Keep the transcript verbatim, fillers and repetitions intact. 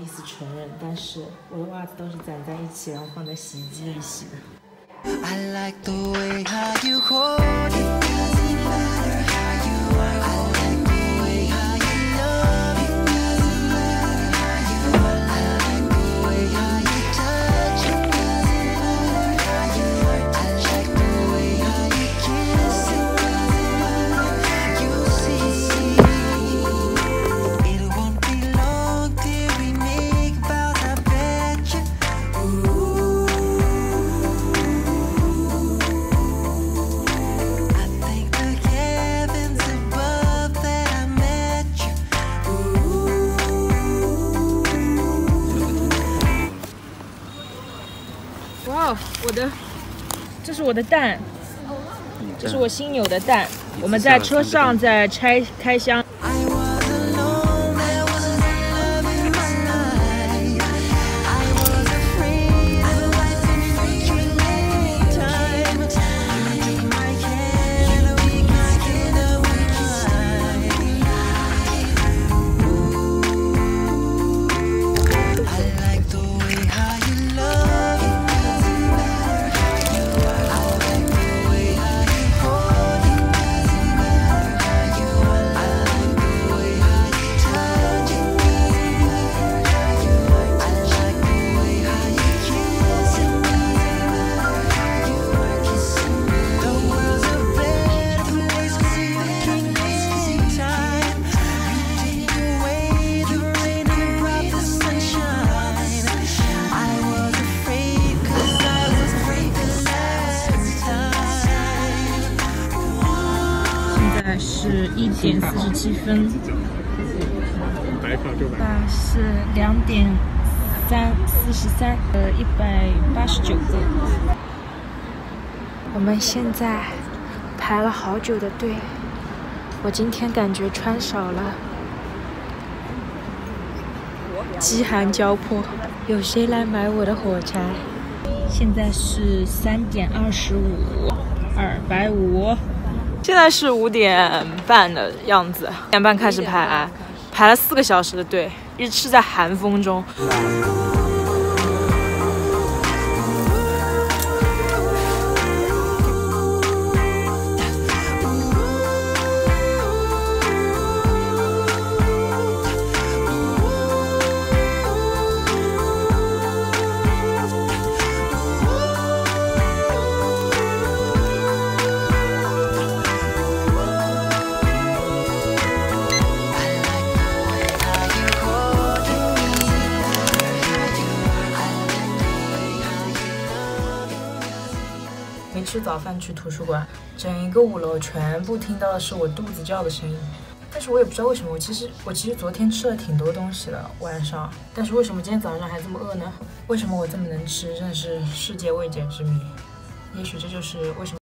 思承认，但是我的袜子都是攒在一起，然后放在洗衣机里洗的。I like the way how you hold it. Doesn't matter how you are. I like the way how you love it. Doesn't matter how you are. I like the way how you touch it. Doesn't matter how you are. I like the way how you kiss it. Doesn't matter you see. It won't be long till we make vows, I bet you. Ooh.哇，我的，这是我的蛋，这是我新有的蛋。我们在车上在拆开箱。是一点四十七分，那是两点三四十三，呃，一百八十九个。我们现在排了好久的队，我今天感觉穿少了，饥寒交迫。有谁来买我的火柴？现在是三点二十五，二百五。现在是五点半的样子，五点半开始排，排了四个小时的队，一直是在寒风中。没吃早饭去图书馆，整一个五楼全部听到的是我肚子叫的声音。但是我也不知道为什么，我其实我其实昨天吃了挺多东西的晚上，但是为什么今天早上还这么饿呢？为什么我这么能吃，真的是世界未解之谜。也许这就是为什么。